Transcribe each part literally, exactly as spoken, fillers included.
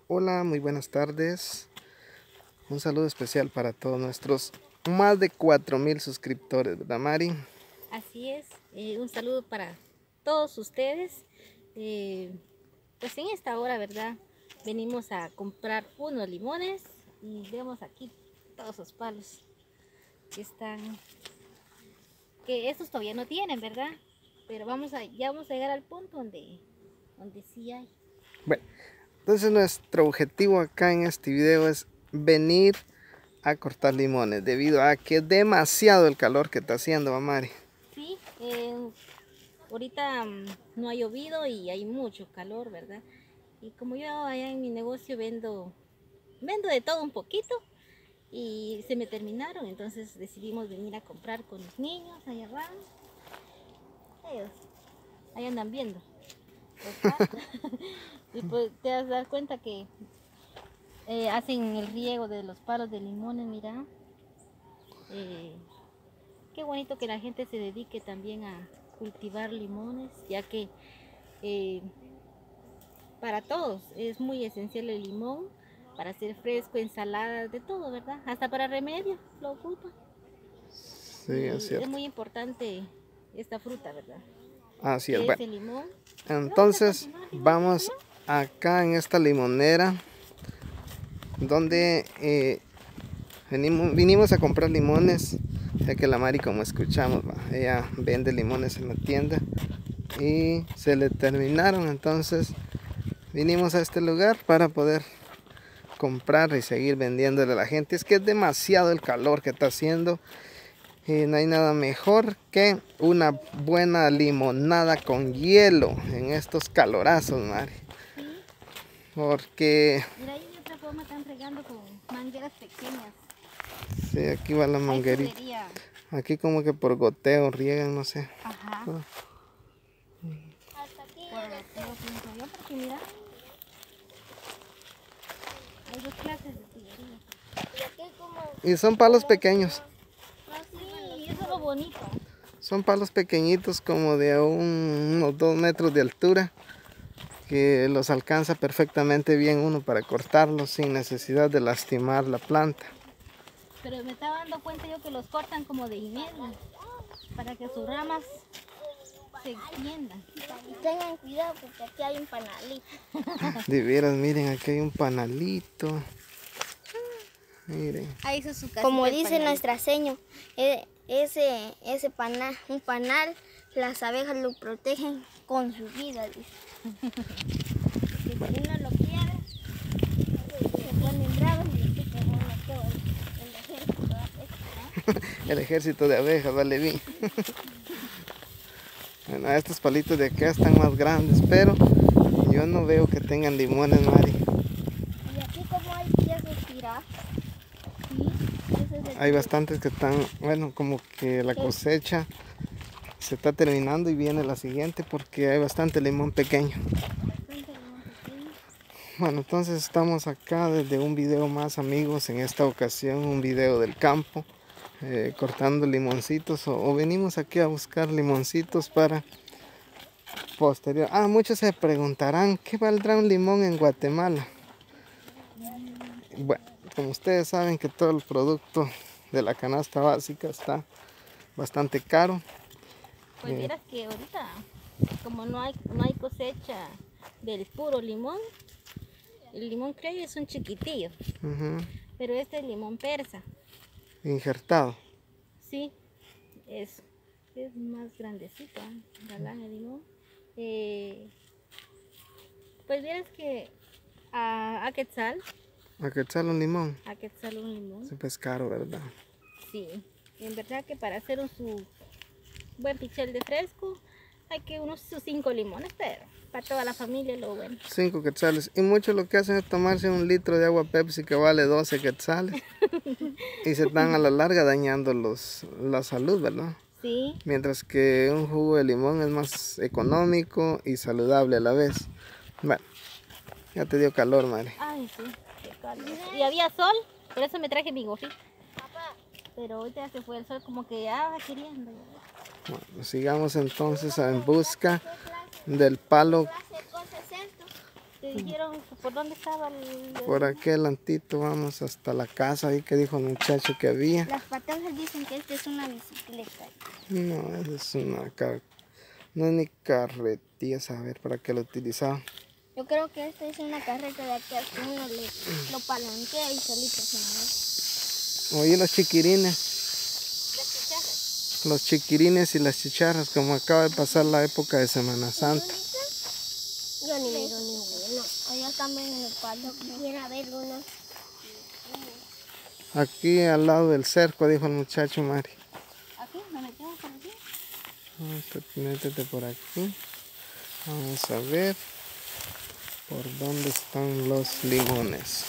Hola, muy buenas tardes. Un saludo especial para todos nuestros más de cuatro mil suscriptores, ¿verdad, Mari? Así es, eh, un saludo para todos ustedes. Eh, pues en esta hora, ¿verdad? Venimos a comprar unos limones y vemos aquí todos los palos que están, que estos todavía no tienen, ¿verdad? Pero vamos a, ya vamos a llegar al punto donde, donde sí hay. Bueno, entonces nuestro objetivo acá en este video es venir a cortar limones debido a que es demasiado el calor que está haciendo, ¿va, Mari? Sí, eh, ahorita mm, no ha llovido y hay mucho calor, ¿verdad? Y como yo allá en mi negocio vendo, vendo de todo un poquito, y se me terminaron, entonces decidimos venir a comprar con los niños. Allá van ellos, ahí andan viendo los palos. Y pues te vas a dar cuenta que eh, hacen el riego de los palos de limones. Mira, eh, qué bonito que la gente se dedique también a cultivar limones, ya que eh, para todos es muy esencial el limón, para hacer fresco, ensaladas, de todo, ¿verdad? Hasta para remedio lo ocupan. Sí, es Y es cierto. muy importante esta fruta, ¿verdad? Así es, Que es bueno. el limón. Y vamos a Entonces continuar igual por vamos allá. acá en esta limonera donde eh, venimos, vinimos a comprar limones, ya que la Mari, como escuchamos, va, ella vende limones en la tienda y se le terminaron, entonces vinimos a este lugar para poder comprar y seguir vendiéndole a la gente. Es que es demasiado el calor que está haciendo y no hay nada mejor que una buena limonada con hielo en estos calorazos, Mari, Sí, porque mira, ahí de otra forma están regando con mangueras pequeñas. sí, aquí va la Ahí manguerita, tubería. aquí como que por goteo riegan, no sé. Ajá. Ah, Hasta aquí. Por goteo pienso yo, porque mira, hay dos clases de tubería. Y aquí como, y son palos como pequeños. sí, eso es lo bonito. Son palos pequeñitos como de un- unos dos metros de altura que los alcanza perfectamente bien uno para cortarlos sin necesidad de lastimar la planta. Pero me estaba dando cuenta yo que los cortan como de y medio, para que sus ramas se extiendan. Y tengan cuidado porque aquí hay un panalito. De veras, miren, aquí hay un panalito. Miren. Ahí hizo su casita. Como el dice panalito. nuestra seño, e- ese, ese panal, un panal, las abejas lo protegen con su vida, dice. Que si uno lo quiere, se ponen bravos y después se van a todo el ejército de abejas. El ejército de abejas, vale bien. Bueno, estos palitos de acá están más grandes, pero yo no veo que tengan limones, Mari. Y aquí como hay piezas tiradas, Sí, ese es el Hay bastantes que están, bueno, como que la cosecha se está terminando y viene la siguiente porque hay bastante limón pequeño. bastante limón pequeño. Bueno, entonces estamos acá desde un video más, amigos, en esta ocasión un video del campo, eh, cortando limoncitos o, o venimos aquí a buscar limoncitos para posterior. Ah, muchos se preguntarán, ¿qué valdrá un limón en Guatemala? Bueno, como ustedes saben que todo el producto de la canasta básica está bastante caro. Pues Eh, vieras que ahorita, como no hay, no hay cosecha del puro limón, el limón criollo es un chiquitillo, ujú, pero este es limón persa. injertado. Sí, es, es más grandecito, ¿eh? Galán el limón. Eh, pues vieras que a, a Quetzal, ¿A qué echarle un limón? a Quetzal un limón, Sí, pues caro, ¿verdad? sí. En verdad que para hacer un su buen pichel de fresco hay que unos sus cinco limones, pero para toda la familia es lo bueno. Cinco quetzales. Y muchos lo que hacen es tomarse un litro de agua Pepsi que vale doce quetzales. Y se están a la larga dañando los, la salud, ¿verdad? Sí, Mientras que un jugo de limón es más económico y saludable a la vez. Bueno, ya te dio calor, madre. ay sí, qué calor. Y había sol, por eso me traje mi gorrito. Pero ahorita ya se fue el sol, como que ya va queriendo. Bueno, sigamos entonces en busca del palo. te dijeron por dónde estaba el... Por aquel antito vamos hasta la casa ahí que dijo el muchacho que había. Las patronas dicen que esta es una bicicleta. No, esa es una car... no es ni carretilla, saber para qué lo utilizaba. Yo creo que esta es una carreta de aquí que uno le, lo palanquea y solito se mueve. Oye, los chiquirines. Los chiquirines y las chicharras, como acaba de pasar la época de Semana Santa. Yo ni miro ninguno. Allá también en el palo. Quisiera ver uno. Aquí al lado del cerco, dijo el muchacho Mari. ¿Aquí? ¿Nos metemos por aquí? Métete por aquí. Vamos a ver por dónde están los limones.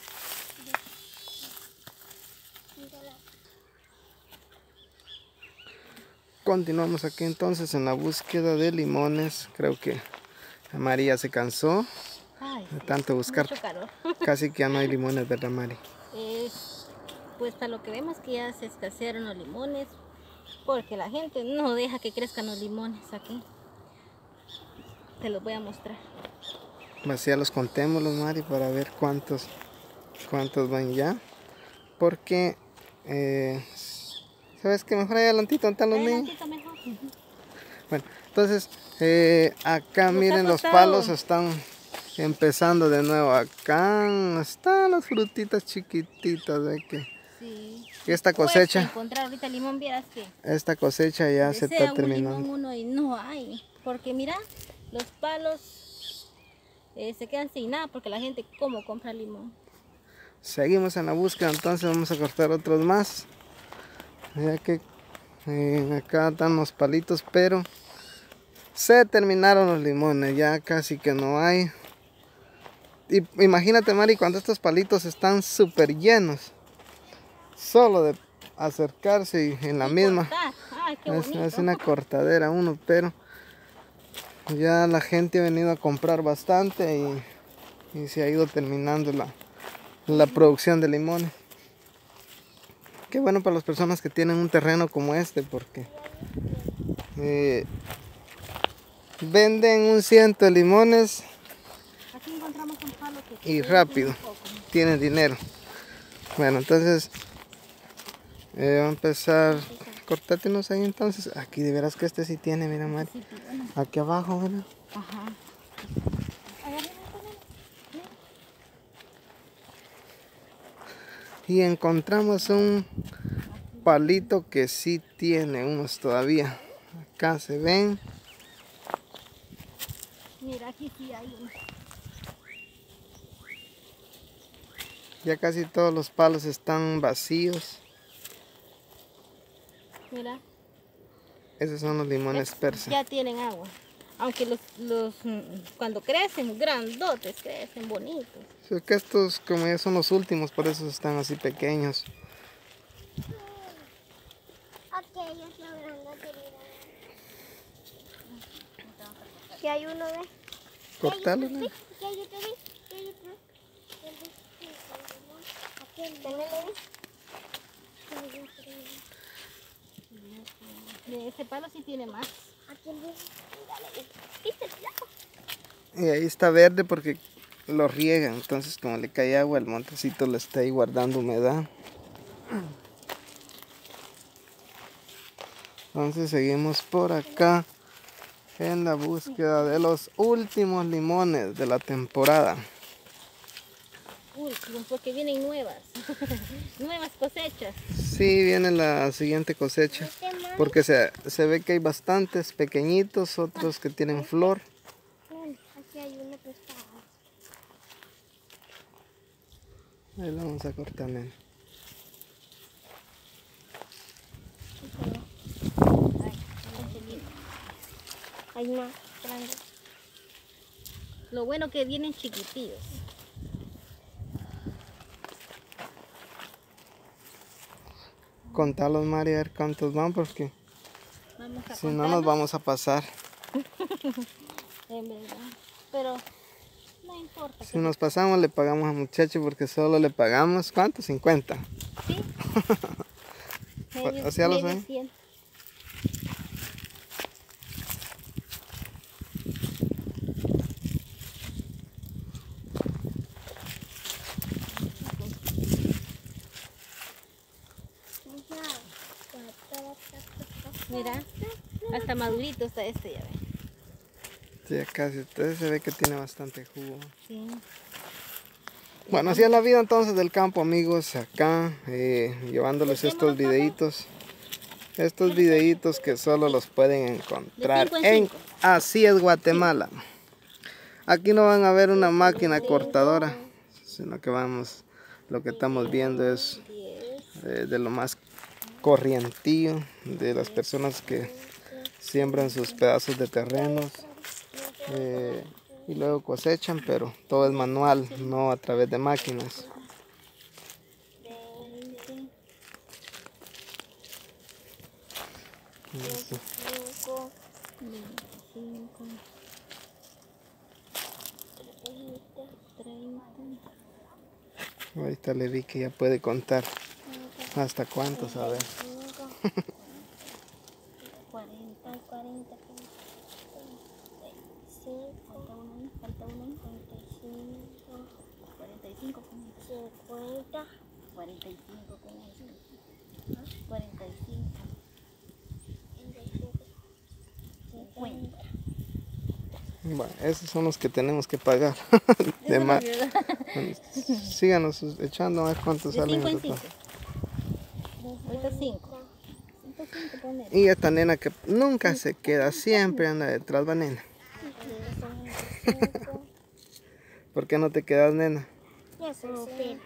Continuamos aquí entonces en la búsqueda de limones. Creo que María se cansó Ay, de sí, tanto buscar. mucho calor. Casi que ya no hay limones, ¿verdad, Mari? Eh, pues para lo que vemos que ya se escasearon los limones, porque la gente no deja que crezcan los limones aquí. Te los voy a mostrar. Pues ya los contémoslos, Mari, para ver cuántos, cuántos van ya. Porque, eh, ¿sabes qué? Mejor ahí adelantito, ¿dónde están los niños? Adelantito mejor. Bueno, entonces, eh, acá Nos miren ha los costado. palos están empezando de nuevo. Acá están las frutitas chiquititas, ¿ve? Que Sí. esta Cuesta cosecha, encontrar ahorita limón, vieras que esta cosecha ya se desea está un terminando. limón uno y no hay. Porque mira, los palos eh, se quedan sin nada porque la gente cómo compra limón. Seguimos en la búsqueda, entonces vamos a cortar otros más. Ya que eh, acá están los palitos, pero se terminaron los limones, ya casi que no hay. Y imagínate, Mari, cuando estos palitos están súper llenos, solo de acercarse y en la Y misma cortar. Ay, qué es, bonito. es una cortadera uno, pero ya la gente ha venido a comprar bastante y, y se ha ido terminando la, la producción de limones. Qué bueno para las personas que tienen un terreno como este, porque eh, venden un ciento de limones Aquí encontramos un palo que y que rápido un poco. tienen dinero. Bueno, entonces eh, va a empezar. Cortátenos ahí entonces. Aquí de veras que este sí tiene, mira, Mari. Sí, sí, bueno. Aquí abajo, mira. Ajá. Ahí arriba, ponelo. Y encontramos un palito que sí tiene unos todavía. Acá se ven. Mira, aquí sí hay uno. Ya casi todos los palos están vacíos. Mira, Esos son los limones persas. ya tienen agua. Aunque los, los mm, cuando crecen grandotes, crecen bonitos. Es que estos como ya son los últimos, por eso están así pequeños. Aquellos logrando querida. Si hay uno de. Cortarlo. ¿Sí? ¿Qué hay otro? ¿Ves? ¿Qué hay otro? Aquel. ¿Tenelo? De ese palo sí tiene más. Aquel. ¿Viste? Y ahí está verde porque lo riegan. Entonces como le cae agua, el montecito lo está ahí guardando humedad. Entonces seguimos por acá en la búsqueda de los últimos limones de la temporada. Últimos, porque vienen nuevas. Nuevas cosechas. Sí, viene la siguiente cosecha. Porque se, se ve que hay bastantes pequeñitos, otros que tienen flor. Aquí hay uno que está. Ahí lo vamos a cortar, nene. Hay más grandes. Lo bueno que vienen chiquitillos. Contalos, Mari, a ver cuántos van, porque Vamos a si no nos contarlos, vamos a pasar. en verdad. Pero no importa. Si nos pasamos, le pagamos al muchacho, porque solo le pagamos, ¿cuánto? cincuenta. Sí. Medio, O sea, los medio ven. cien. Mira, hasta madurito está este, ya ven. Sí, acá sí, usted se ve que tiene bastante jugo. Sí. Bueno, así es la vida entonces del campo, amigos, acá eh, llevándoles estos videitos. Estos videitos que solo los pueden encontrar De cinco en en cinco. Así es Guatemala. Aquí no van a ver una máquina cortadora, sino que vamos, lo que estamos viendo es eh, de lo más corrientillo, de las personas que siembran sus pedazos de terrenos eh, y luego cosechan, pero todo es manual, no a través de máquinas. veinticinco, veinticinco, treinta. Ahorita le vi que ya puede contar hasta cuántos, a ver. cuarenta, cuarenta, falta uno ahí, falta uno ahí. cuarenta y cinco, cuarenta y cinco con esto. cincuenta, cuarenta y cinco con esto. cuarenta y cinco. cincuenta. Bueno, esos son los que tenemos que pagar. De más. Síganos echando a ver cuántos De salen cinco en en total. cinco. Ahorita cinco. cinco, cinco, poner. Y esta nena que nunca se queda, siempre anda detrás, va nena. ¿Por qué no te quedas, nena? ya sesenta,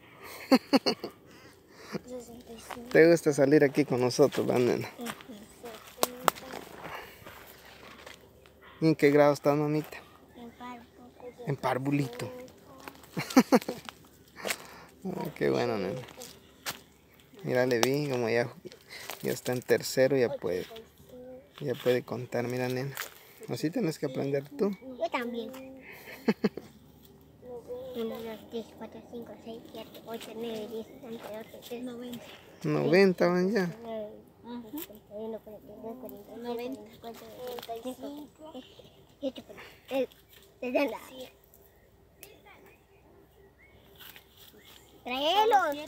sesenta y cinco, ¿Te gusta salir aquí con nosotros, va nena? setenta, ¿Y en qué grado estás, mamita? en parco, En parvulito. Ah, qué bueno, nena. Mira, le vi como ya, ya está en tercero, ya puede, ya puede contar. Mira, nena. Así tienes que aprender tú. yo también. uno, dos, tres, cuatro, cinco, seis, siete, ocho, nueve, diez, once, doce, trece, noventa. noventa van ya. noventa, noventa. Tráelos.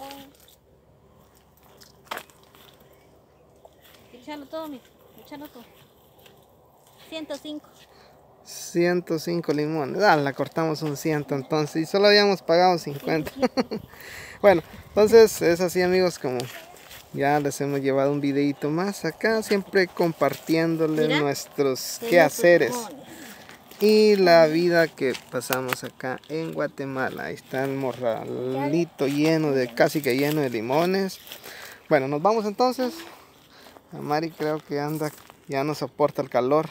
Echalo todo, mira. Echalo todo. ciento cinco. ciento cinco limones. Ah, la cortamos un cien entonces. Y solo habíamos pagado cincuenta. Bueno, entonces es así, amigos, como ya les hemos llevado un videito más acá. Siempre compartiéndoles Mira, nuestros Tengo quehaceres. sus limones. Y la vida que pasamos acá en Guatemala. Ahí está el morralito lleno de, casi que lleno de limones. Bueno, nos vamos entonces. A Mari creo que anda, ya no soporta el calor.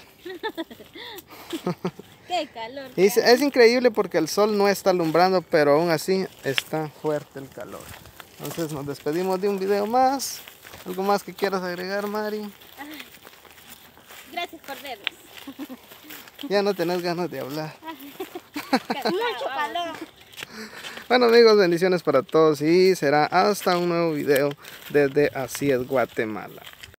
Qué calor. Y es, es increíble porque el sol no está alumbrando, pero aún así está fuerte el calor. Entonces nos despedimos de un video más. ¿Algo más que quieras agregar, Mari? Gracias por vernos. Ya no tenés ganas de hablar. Mucho calor. Bueno, amigos, bendiciones para todos y será hasta un nuevo video desde Así es Guatemala.